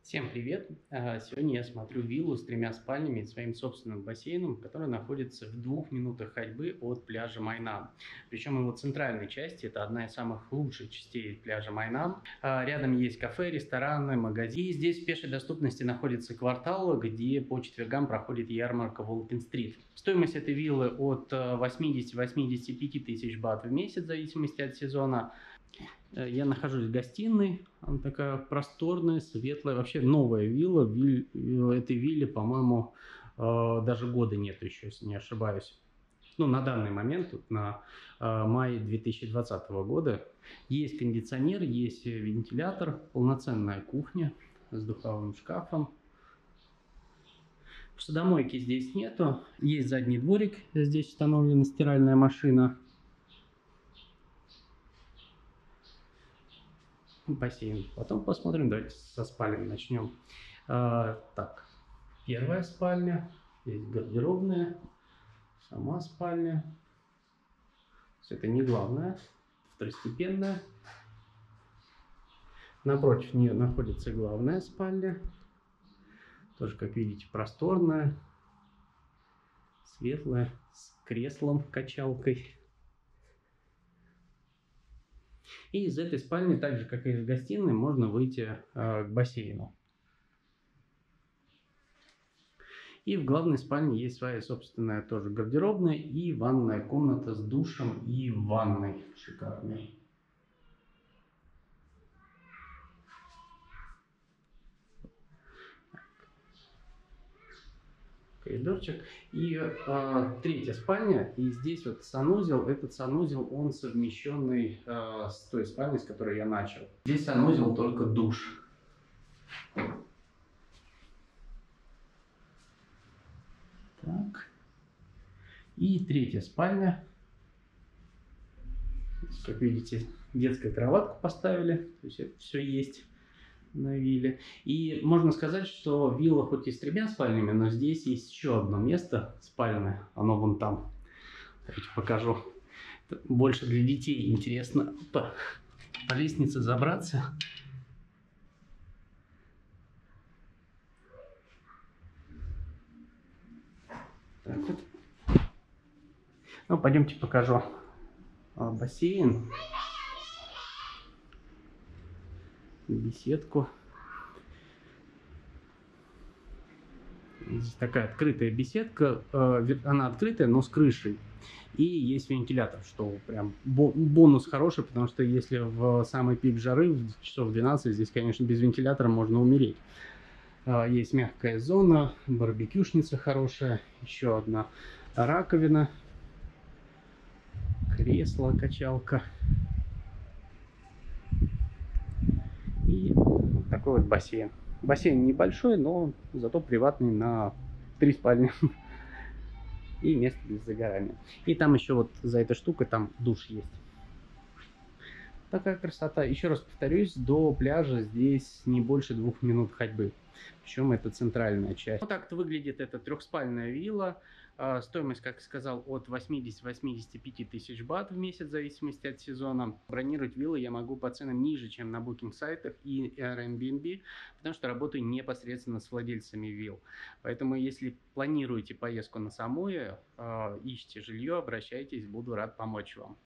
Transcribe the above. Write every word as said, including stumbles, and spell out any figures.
Всем привет! А, Сегодня я смотрю виллу с тремя спальнями и своим собственным бассейном, который находится в двух минутах ходьбы от пляжа Майнам. Причем его центральной части, это одна из самых лучших частей пляжа Майнам. А, Рядом есть кафе, рестораны, магазин. И здесь в пешей доступности находится квартал, где по четвергам проходит ярмарка Волкин-стрит. Стоимость этой виллы от восьмидесяти-восьмидесяти пяти тысяч бат в месяц, в зависимости от сезона. Я нахожусь в гостиной, она такая просторная, светлая, вообще новая вилла. Виль, этой вилле, по-моему, э, даже года нет еще, если не ошибаюсь. Ну, на данный момент, тут на э, мае две тысячи двадцатого года, есть кондиционер, есть вентилятор, полноценная кухня с духовым шкафом. Посудомойки здесь нету, есть задний дворик, здесь установлена стиральная машина. Бассейн. Потом посмотрим, давайте со спален начнем. А, так, первая спальня, здесь гардеробная, сама спальня. Это не главное, второстепенная. Напротив нее находится главная спальня. Тоже, как видите, просторная, светлая, с креслом, качалкой. И из этой спальни, так же как и из гостиной, можно выйти э, к бассейну. И в главной спальне есть своя собственная тоже гардеробная и ванная комната с душем и ванной шикарной. Коридорчик. И э, третья спальня, и здесь вот санузел. Этот санузел, он совмещенный э, с той спальней, с которой я начал. Здесь санузел только душ. Так. И третья спальня. Как видите, детскую кроватку поставили, то есть это все есть на вилле. И можно сказать, что вилла хоть и с тремя спальнями, но здесь есть еще одно место спальное, оно вон там. Давайте покажу. Это больше для детей интересно по, по лестнице забраться. Так вот. Ну, пойдемте покажу бассейн. Беседку. Здесь такая открытая беседка, она открытая, но с крышей. И есть вентилятор, что прям бонус хороший, потому что если в самый пик жары, в часов двенадцать, здесь, конечно, без вентилятора можно умереть. Есть мягкая зона, барбекюшница хорошая, еще одна раковина, кресло, качалка. И такой вот бассейн. Бассейн небольшой, но зато приватный на три спальни. И место для загорания. И там еще вот за этой штукой там душ есть. Такая красота. Еще раз повторюсь, до пляжа здесь не больше двух минут ходьбы. Причем это центральная часть. Вот так-то выглядит эта трехспальная вилла. Стоимость, как сказал, от восьмидесяти-восьмидесяти пяти тысяч бат в месяц, в зависимости от сезона. Бронировать виллы я могу по ценам ниже, чем на букинг-сайтах и Airbnb, потому что работаю непосредственно с владельцами вилл. Поэтому, если планируете поездку на Самуи, ищите жилье, обращайтесь, буду рад помочь вам.